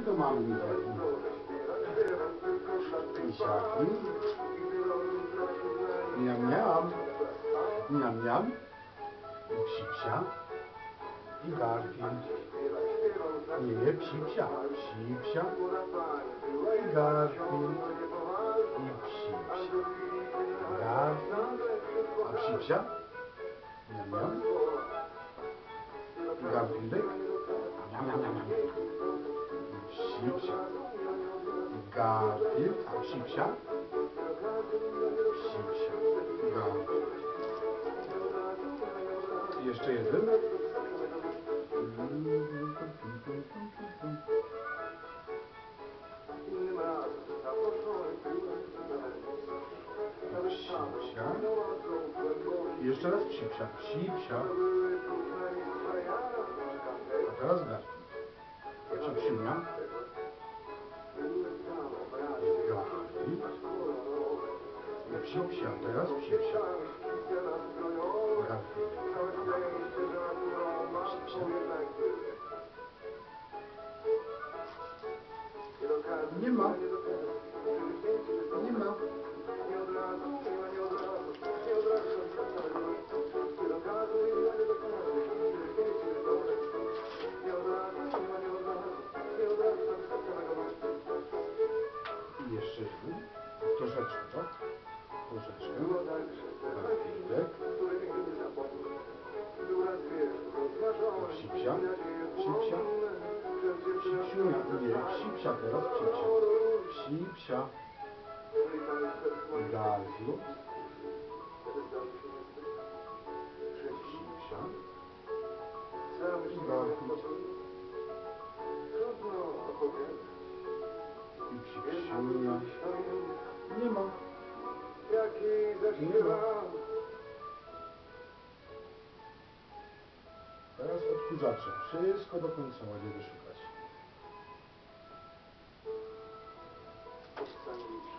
to mamy tutaj? Misiaki. Miam, miam. Miam, miam. I psipsia. I Garfield. Nie, psipsia. Psipsia. I Garfield. I psipsia. Garfield. A psipsia? Miam, miam. I Garfieldek. Miam, miam, miam, miam. I psipsia. I Garfield. A psipsia? Psipsia. I Garfield. I jeszcze jeden. Psipsia. I jeszcze raz psipsia. Psipsia. A teraz Garfield. Psipsiunia. Garfield. I psipsia. Teraz psipsia. Garfield. Psipsia. Nie ma. Nie ma. I jeszcze jeden. Troszeczkę, tak? Troszeczkę. Garfieldek. Psipsia. Psipsia. Psipsiunia. Nie, psipsia teraz. Psipsia. Psipsia. Garfield. Psipsia. I Garfield. I psipsiunia. Nie ma. Nie ma. Teraz odkurzacze. Wszystko do końca ładnie wyszukać.